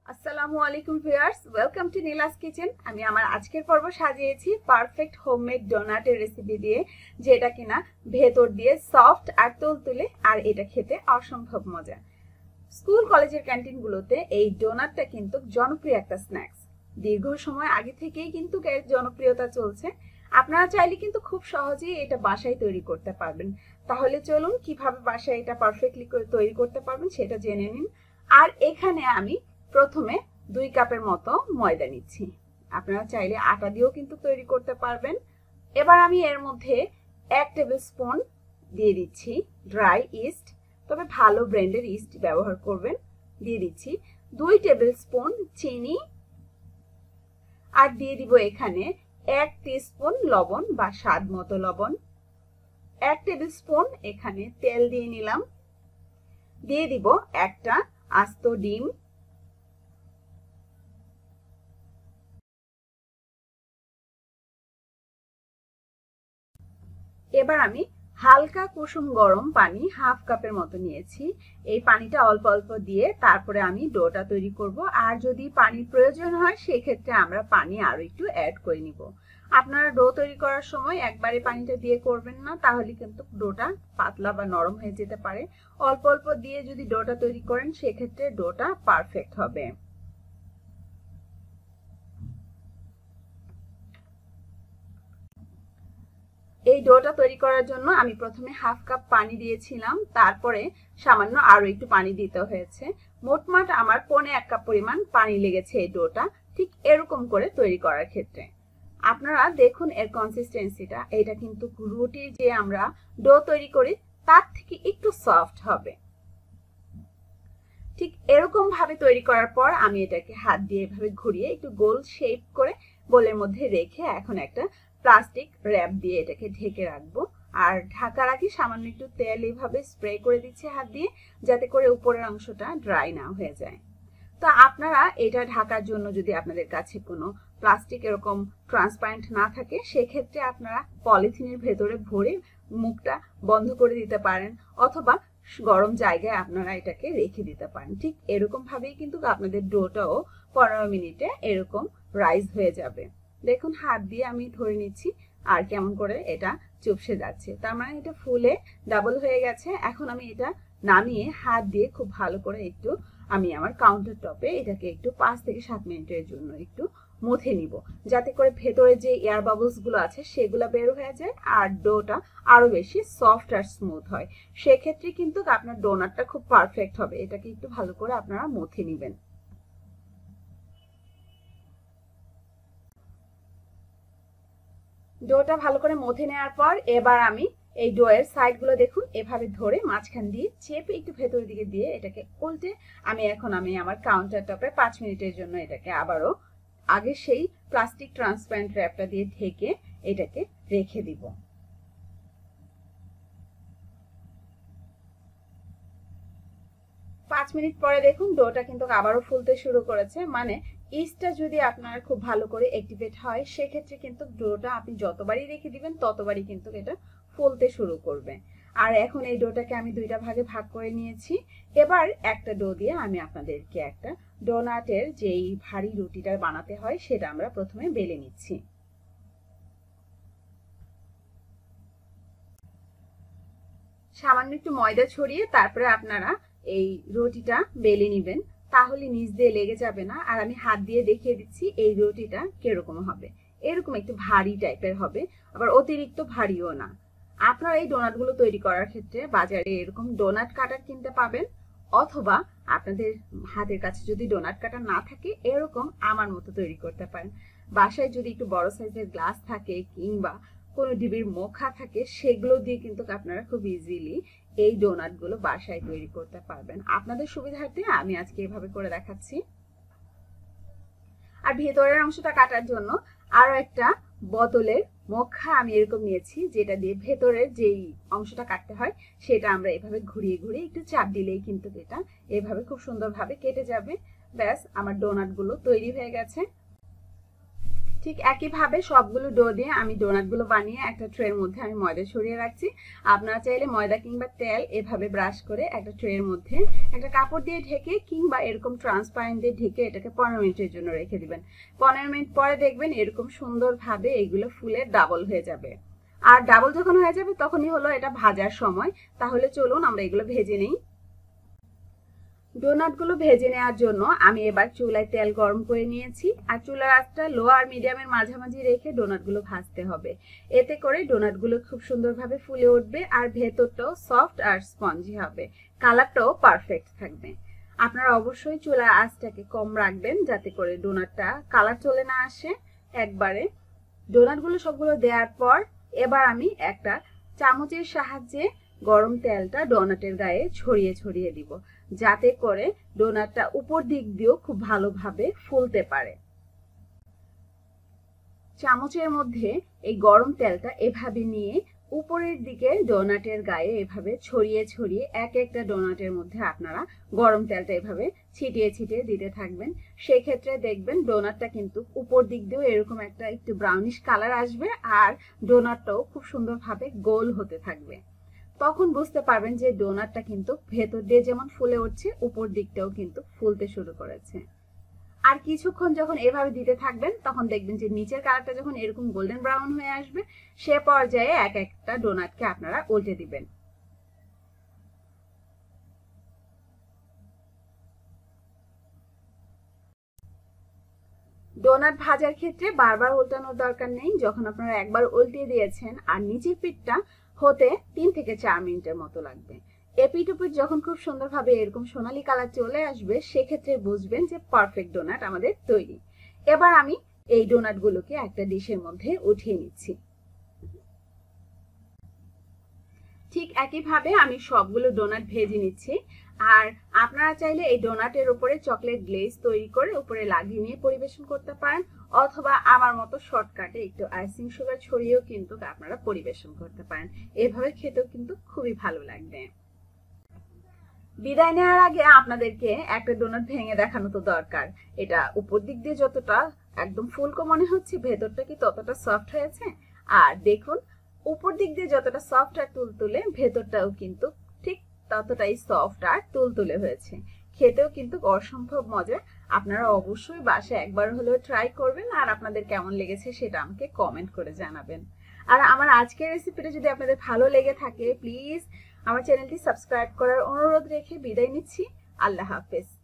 আসসালামু আলাইকুম viewers, welcome to Nila's kitchen. আমি আমার আজকের পর্ব সাজিয়েছি পারফেক্ট হোমমেড ডোনাটের রেসিপি দিয়ে, যেটা কিনা ভেতর দিয়ে সফট আর তুলতুলে, আর এটা খেতে অসম্ভব মজা। স্কুল কলেজের ক্যান্টিনগুলোতে এই ডোনাটটা কিন্তু জনপ্রিয় একটা স্ন্যাক্স। দীর্ঘ সময় আগে থেকেই কিন্তু এর জনপ্রিয়তা চলছে। আপনারা চাইলে কিন্তু খুব সহজেই এটা বাসায় তৈরি করতে পারবেন। তাহলে চলুন কিভাবে বাসায় এটা পারফেক্টলি তৈরি করতে পারবেন সেটা জেনে নিন। আর এখানে আমি প্রথমে 2 কাপের মতো ময়দা নিচ্ছি। আপনারা চাইলে আটা দিয়েও কিন্তু তৈরি করতে পারবেন। এবার আমি এর মধ্যে 1 টেবিল স্পুন দিয়ে দিচ্ছি ড্রাই ইস্ট, তবে ভালো ব্র্যান্ডের ইস্ট ব্যবহার করবেন। দিয়ে দিচ্ছি 2 টেবিল স্পুন চিনি, আর দিয়ে দিব এখানে 1 টিস্পুন লবণ বা স্বাদ মতো লবণ। 1 টেবিল স্পুন এখানে তেল দিয়ে নিলাম। দিয়ে দিব একটা আস্ত ডিম। এবার আমি হালকা কুসুম গরম পানি 1/2 কাপের মতো নিয়েছি। এই পানিটা অল্প অল্প দিয়ে তারপরে আমি ডোটা তৈরি করব। আর যদি পানির প্রয়োজন হয় সেক্ষেত্রে আমরা পানি আরো একটু অ্যাড করে নিব। আপনারা ডো তৈরি করার সময় একবারে পানিটা দিয়ে করবেন না, তাহলে কিন্তু ডোটা পাতলা বা নরম হয়ে যেতে পারে। অল্প অল্প দিয়ে যদি ডোটা তৈরি করেন সেক্ষেত্রে ডোটা পারফেক্ট হবে। এই ডোটা তৈরি করার জন্য আমি প্রথমে 1/2 কাপ পানি দিয়েছিলাম, তারপরে সামান্য আরো একটু পানি দিতে হয়েছে। মোটমাট আমার 1/4 কাপ পরিমাণ পানি লেগেছে এই ডোটা ঠিক এরকম করে তৈরি করার ক্ষেত্রে। আপনারা দেখুন এর কনসিস্টেন্সিটা, এটা কিন্তু রুটির যে আমরা ডো তৈরি করি তার থেকে একটু সফট হবে। ঠিক এরকম ভাবে তৈরি করার পর আমি এটাকে হাত দিয়ে এভাবে ঘুরিয়ে একটু গোল শেপ করে বোলের মধ্যে রেখে এখন একটা প্লাস্টিক র্যাপ দিয়ে এটাকে ঢেকে রাখবো। আর ঢাকার আগে সামান্য একটু তেল এইভাবে স্প্রে করে দিচ্ছি হাত দিয়ে, যাতে করে উপরের অংশটা ড্রাই না হয়ে যায়। তো আপনারা এটা ঢাকার জন্য যদি আপনাদের কাছে কোনো প্লাস্টিক এরকম ট্রান্সপারেন্ট না থাকে সেক্ষেত্রে আপনারা পলিথিনের ভেতরে ভরে মুখটা বন্ধ করে দিতে পারেন, অথবা গরম জায়গায় আপনারা এটাকে রেখে দিতে পারেন। ঠিক এরকম ভাবেই কিন্তু আপনাদের ডোটাও 15 মিনিটে এরকম রাইজ হয়ে যাবে। দেখুন হাত দিয়ে আমি ধরে নিচ্ছি আর কেমন করে এটা চুপসে যাচ্ছে, তার মানে এটা ফুলে ডাবল হয়ে গেছে। এখন আমি এটা নামিয়ে হাত দিয়ে খুব ভালো করে একটু আমি আমার কাউন্টার টপে এটাকে একটু 5 থেকে 7 মিনিটের জন্য একটু মুথে নিব, যাতে করে ভেতরে যে এয়ার বাবলস গুলো আছে সেগুলো বের হয়ে যায় আর ডোটা আরো বেশি সফট আর স্মুথ হয়। সেক্ষেত্রে কিন্তু আপনার ডোনাটটা খুব পারফেক্ট হবে। এটাকে একটু ভালো করে আপনারা মুথে নেবেন। ডোটা ভালো করে মথে নেওয়ার পর এবার আমি এই ডোয়ের সাইডগুলো দেখুন এভাবে ধরে মাঝখান দিয়ে চেপে একটু ভেতরের দিকে দিয়ে এটাকে উল্টে আমি আমার কাউন্টার টপে 5 মিনিটের জন্য এটাকে আবারও আগে সেই প্লাস্টিক ট্রান্সপারেন্ট র্যাপটা দিয়ে ঢেকে এটাকে রেখে দিব। 5 মিনিট পরে দেখুন ডোটা কিন্তু আবারও ফুলতে শুরু করেছে। মানে ইস্টটা যদি আপনার খুব ভালো করে অ্যাক্টিভেট হয় সেক্ষেত্রে কিন্তু ডোটা আপনি যতবারই রেখে দিবেন ততবারই কিন্তু এটা ফুলতে শুরু করবে। আর এখন এই ডোটাকে আমি 2টা ভাগে ভাগ করে নিয়েছি। এবার একটা ডো দিয়ে আমি আপনাদেরকে একটা ডোনাটের যেই ভারী রুটিটা বানাতে হয় সেটা আমরা প্রথমে বেলে নিচ্ছি। সামান্য একটু ময়দা ছড়িয়ে তারপরে আপনারা এই রুটিটা বেলে নেবেন, তাহলে নিচ দিয়ে লেগে যাবে না। আর আমি হাত দিয়ে দেখিয়ে দিচ্ছি এই রুটিটা কিরকম হবে। এরকম একটু ভারী টাইপের হবে, আবার অতিরিক্ত ভারীও না। আপনারা এই ডোনাটগুলো তৈরি করার ক্ষেত্রে বাজারে এরকম ডোনাট কাটার কিনতে পাবেন, অথবা আপনাদের হাতের কাছে যদি ডোনাট কাটার না থাকে এরকম আমার মতো তৈরি করতে পারেন। বাসায় যদি একটু বড় সাইজের গ্লাস থাকে কিংবা কোনো ডিবির মুখা থাকে সেগুলো দিয়ে কিন্তু আপনারা খুব ইজিলি এই ডোনাটগুলো বাসায় তৈরি করতে পারবেন। আপনাদের সুবিধার্থে আমি আজকে এভাবে করে দেখাচ্ছি। আর ভেতরের অংশটা কাটার জন্য আরো একটা বোতলের মুখা আমি এরকম নিয়েছি, যেটা দিয়ে ভেতরের যেই অংশটা কাটতে হয় সেটা আমরা এভাবে ঘুরিয়ে ঘুরিয়ে একটু চাপ দিলেই কিন্তু এটা এভাবে খুব সুন্দরভাবে কেটে যাবে। ব্যাস আমার ডোনাটগুলো তৈরি হয়ে গেছে। ঠিক একইভাবে সবগুলো ডো দিয়ে আমি ডোনাটগুলো বানিয়ে একটা ট্রের মধ্যে আমি ময়দা ছড়িয়ে রাখছি। আপনারা চাইলে ময়দা কিংবা তেল এভাবে ব্রাশ করে একটা ট্রের মধ্যে একটা কাপড় দিয়ে ঢেকে কিংবা এরকম ট্রান্সপারেন্ট দিয়ে ঢেকে এটাকে 15 মিনিটের জন্য রেখে দিবেন। 15 মিনিট পরে দেখবেন এরকম সুন্দরভাবে এগুলো ফুলে ডাবল হয়ে যাবে। আর ডাবল যখন হয়ে যাবে তখনই হলো এটা ভাজার সময়। তাহলে চলুন আমরা এগুলো ভেজে নেই। ডোনাটগুলো ভেজে নেওয়ার জন্য আমি এবার চুলায় তেল গরম করে নিয়েছি। আর চুলার আঁচটা লো আর মিডিয়ামের মাঝামাঝি রেখে ডোনাটগুলো ভাজতে হবে। এতে করে ডোনাটগুলো খুব সুন্দরভাবে ফুলে উঠবে আর ভেতরটাও সফট আর স্পঞ্জি হবে, কালারটাও পারফেক্ট থাকবে। আপনারা অবশ্যই চুলার আঁচটাকে কম রাখবেন যাতে করে ডোনাটটা কালার চলে না আসে একবারে। ডোনাটগুলো সবগুলো দেওয়ার পর এবার আমি একটা চামচের সাহায্যে গরম তেলটা ডোনাটের গায়ে ছড়িয়ে ছড়িয়ে দিব, যাতে করে ডোনাটটা উপর দিক দিয়েও খুব ভালোভাবে ফুলতে পারে। চামচের মধ্যে এই গরম তেলটা এভাবে নিয়ে উপরের দিকে ডোনাটের গায়ে এভাবে ছড়িয়ে ছড়িয়ে এক একটা ডোনাটের মধ্যে আপনারা গরম তেলটা এভাবে ছিটিয়ে ছিটিয়ে দিতে থাকবেন। সেক্ষেত্রে দেখবেন ডোনাটটা কিন্তু উপর দিক দিয়েও এরকম একটা একটু ব্রাউনিশ কালার আসবে আর ডোনাটটাও খুব সুন্দরভাবে গোল হতে থাকবে। তখন বুঝতে পারবেন যে ডোনাটটা কিন্তু ভেতর দিয়ে যেমন ফুলে উঠছে উপর দিকটাও কিন্তু ফুলতে শুরু করেছে। আর কিছুক্ষণ যখন এভাবে দিতে থাকবেন তখন দেখবেন যে নিচের কালারটা যখন এরকম গোল্ডেন ব্রাউন হয়ে আসবে সে পর্যায়ে এক একটা ডোনাটকে আপনারা উল্টে দিবেন। ডোনাট ভাজার ক্ষেত্রে বারবার উল্টানোর দরকার নেই। যখন আপনারা একবার উল্টিয়ে দিয়েছেন আর নিচের পিঠটা হতে 3 থেকে 4 মিনিটের মতো লাগবে। এপিট ওপিট যখন খুব সুন্দরভাবে এরকম সোনালী কালার চলে আসবে সেক্ষেত্রে বুঝবেন যে পারফেক্ট ডোনাট আমাদের তৈরি। এবার আমি এই ডোনাটগুলোকে একটা ডিশের মধ্যে উঠিয়ে নিচ্ছি। ঠিক একইভাবে আমি সবগুলো ডোনাট ভেজে নিচ্ছি। আর আপনারা চাইলে এই ডোনাটের উপরে চকলেট গ্লেজ তৈরি করে উপরে লাগিয়ে নিয়ে পরিবেশন করতে পারেন, অথবা আমার মতো শর্টকাটে একটু আইসিং সুগার ছড়িয়েও কিন্তু আপনারা পরিবেশন করতে পারেন। এভাবে খেতেও কিন্তু খুবই ভালো লাগবে। বিদায় নেওয়ার আগে আপনাদেরকে একটা ডোনাট ভেঙে দেখানো তো দরকার। এটা উপর দিক দিয়ে যতটা একদম ফুলকো মনে হচ্ছে ভেতরটা কি ততটা সফট হয়েছে। আর দেখুন উপর দিক দিয়ে যতটা সফট আর তুলতুলে ভেতরটাও কিন্তু ঠিক ততটাই সফট আর তুলতুলে হয়েছে। খেতেও কিন্তু অসম্ভব মজা। আপনারা অবশ্যই বাসায় একবার হলেও ট্রাই করবেন আর আপনাদের কেমন লেগেছে সেটা আমাকে কমেন্ট করে জানাবেন। আর আমার আজকের রেসিপিটা যদি আপনাদের ভালো লেগে থাকে প্লিজ আমার চ্যানেলটি সাবস্ক্রাইব করার অনুরোধ রেখে বিদায় নিচ্ছি। আল্লাহ হাফেজ।